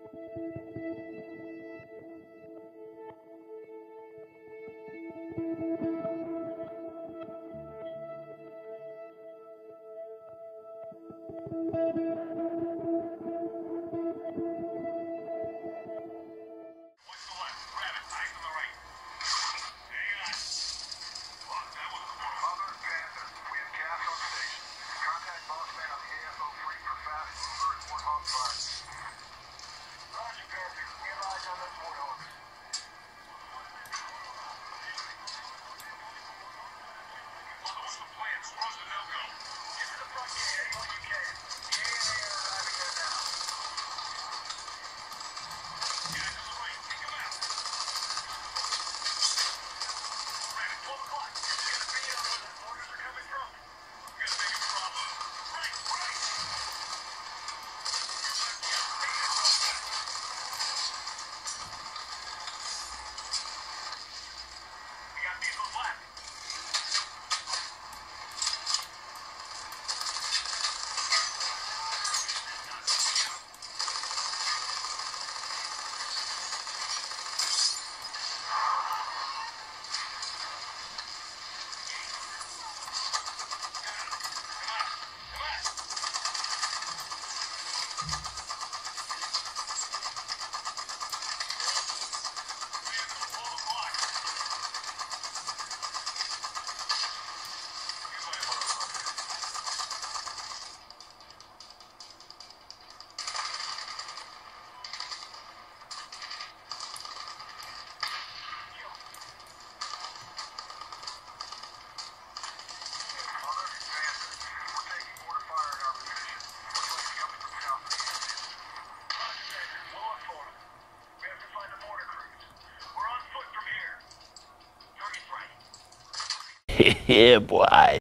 Yeah, boy.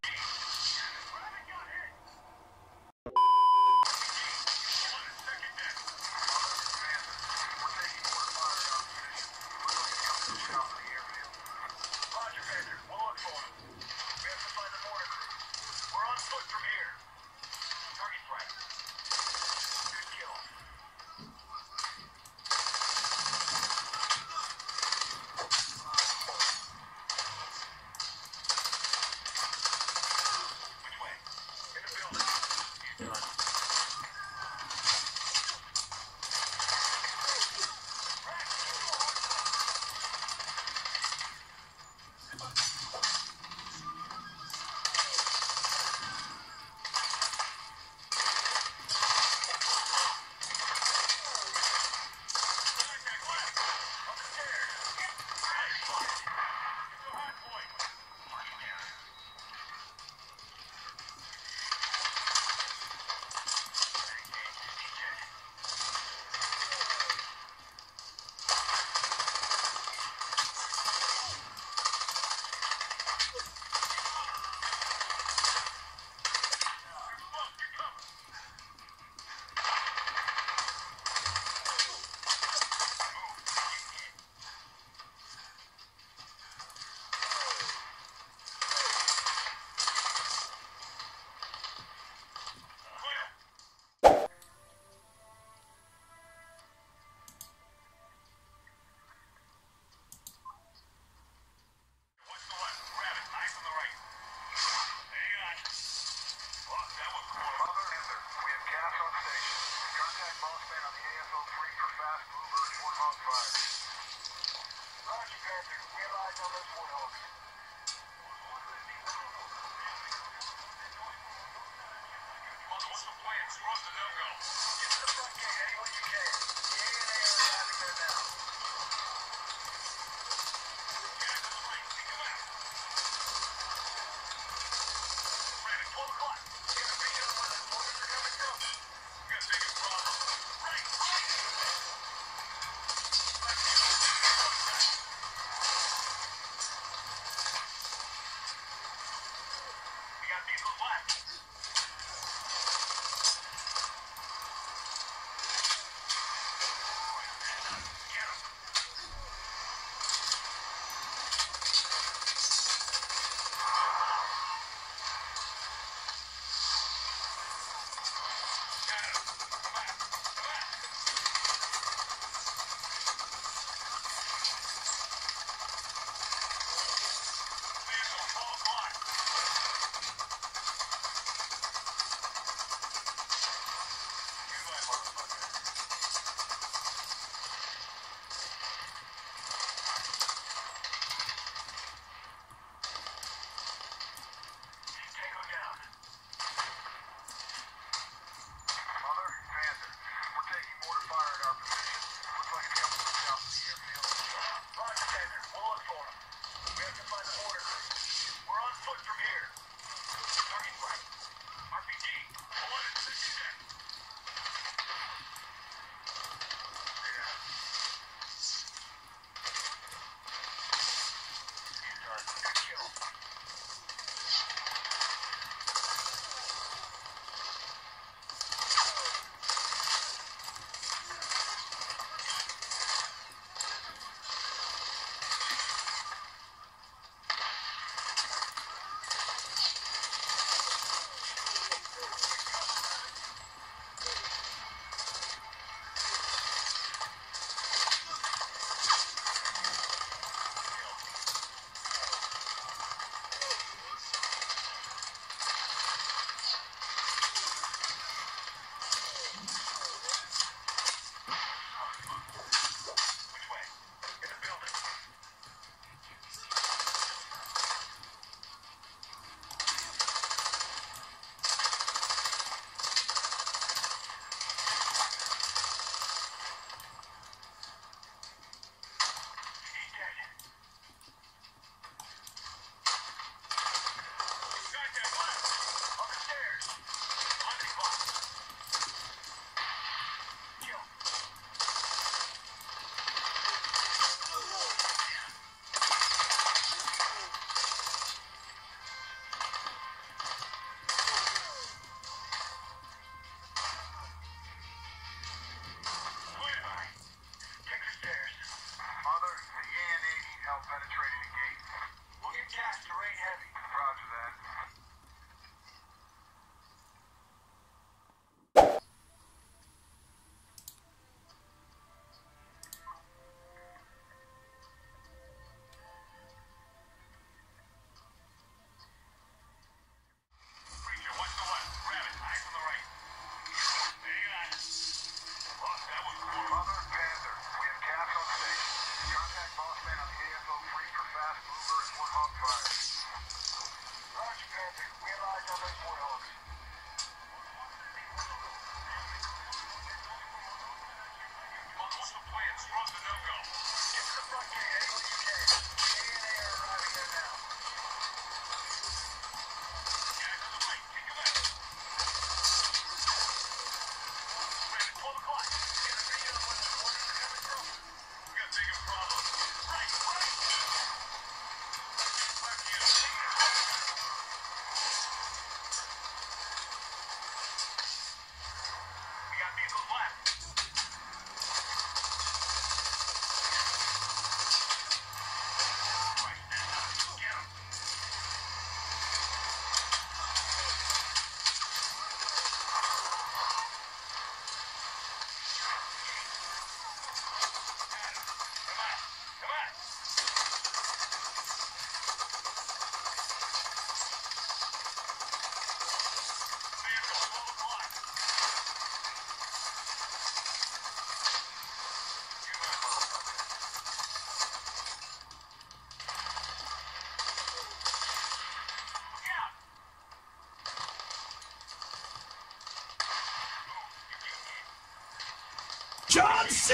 John C.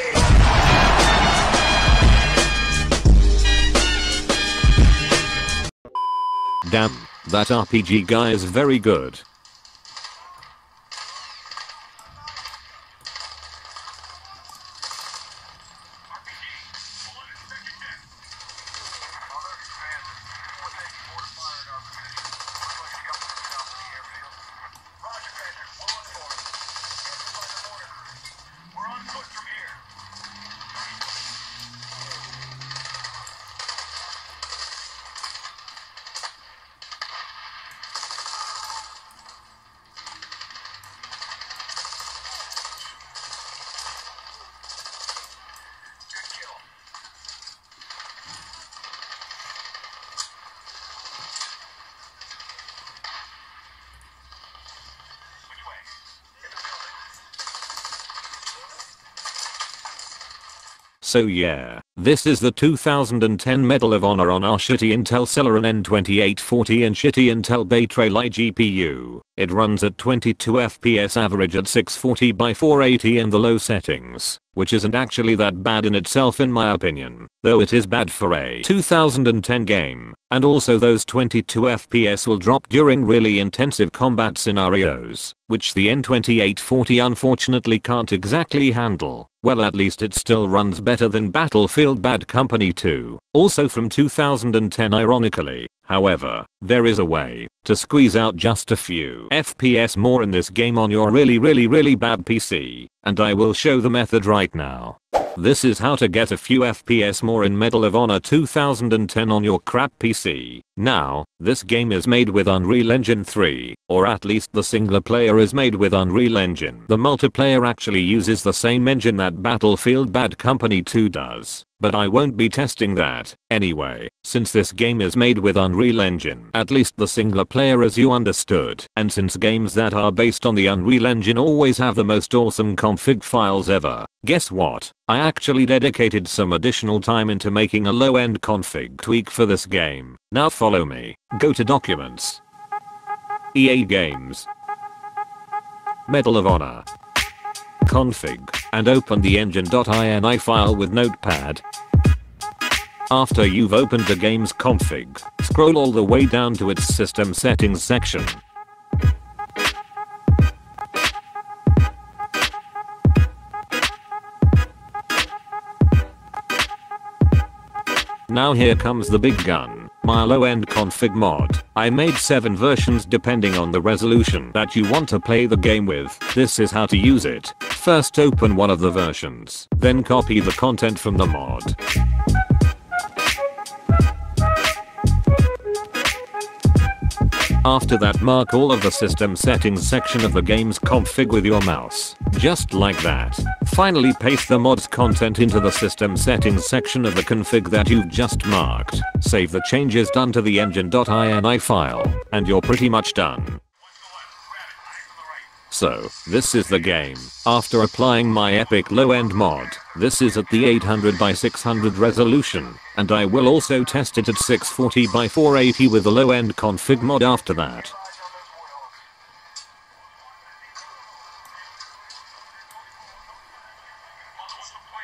Damn, that RPG guy is very good. So yeah, this is the 2010 Medal of Honor on our shitty Intel Celeron N2840 and shitty Intel Bay Trail GPU. It runs at 22 FPS average at 640 by 480 in the low settings, which isn't actually that bad in itself in my opinion, though it is bad for a 2010 game, and also those 22 FPS will drop during really intensive combat scenarios, which the N2840 unfortunately can't exactly handle. Well, at least it still runs better than Battlefield Bad Company 2, also from 2010 ironically. However, there is a way to squeeze out just a few FPS more in this game on your really bad PC, and I will show the method right now. This is how to get a few FPS more in Medal of Honor 2010 on your crap PC. Now, this game is made with Unreal Engine 3, or at least the single player is made with Unreal Engine. The multiplayer actually uses the same engine that Battlefield Bad Company 2 does, but I won't be testing that. Anyway, since this game is made with Unreal Engine, at least the single player as you understood, and since games that are based on the Unreal Engine always have the most awesome config files ever, guess what? I actually dedicated some additional time into making a low-end config tweak for this game. Now follow me. Go to Documents, EA Games, Medal of Honor, Config, and open the engine.ini file with Notepad. After you've opened the game's config, scroll all the way down to its system settings section. Now here comes the big gun, my low-end config mod. I made 7 versions depending on the resolution that you want to play the game with. This is how to use it. First open one of the versions, then copy the content from the mod. After that, mark all of the system settings section of the game's config with your mouse. Just like that. Finally paste the mod's content into the system settings section of the config that you've just marked. Save the changes done to the engine.ini file, and you're pretty much done. So, this is the game. After applying my epic low-end mod, this is at the 800 by 600 resolution, and I will also test it at 640 by 480 with the low-end config mod after that.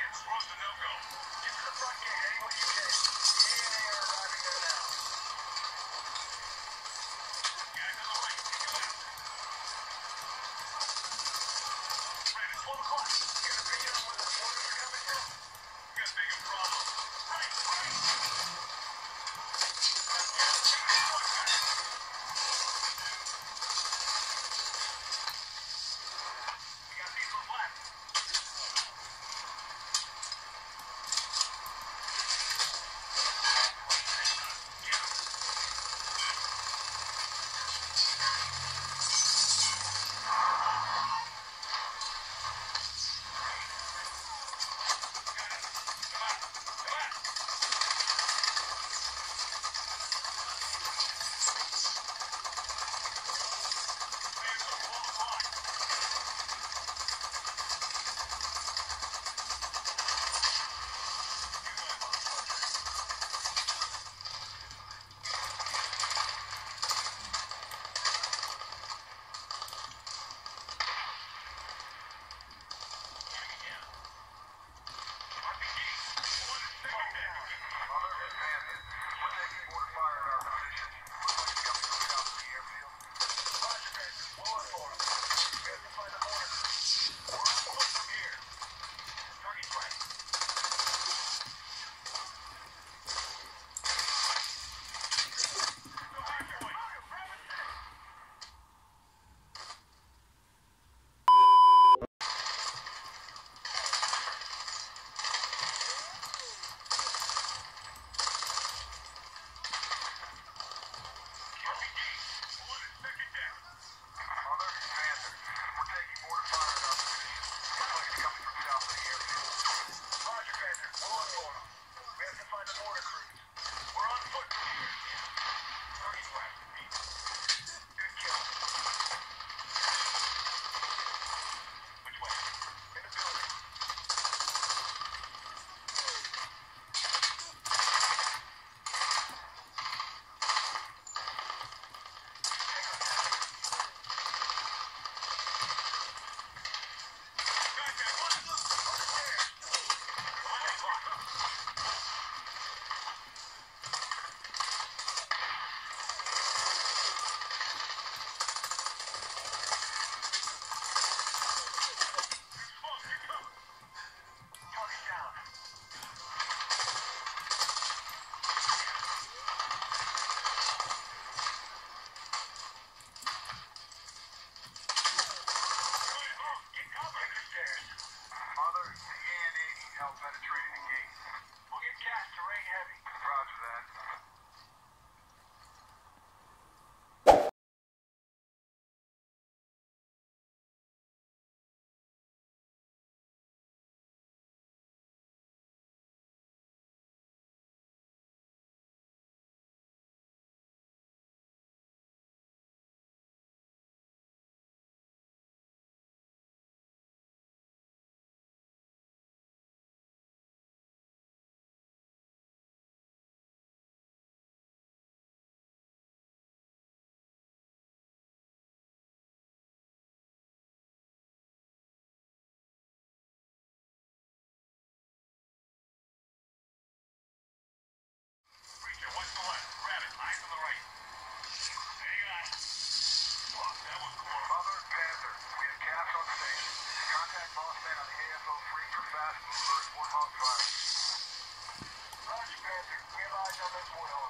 Roger, Panther. We have eyes on this one.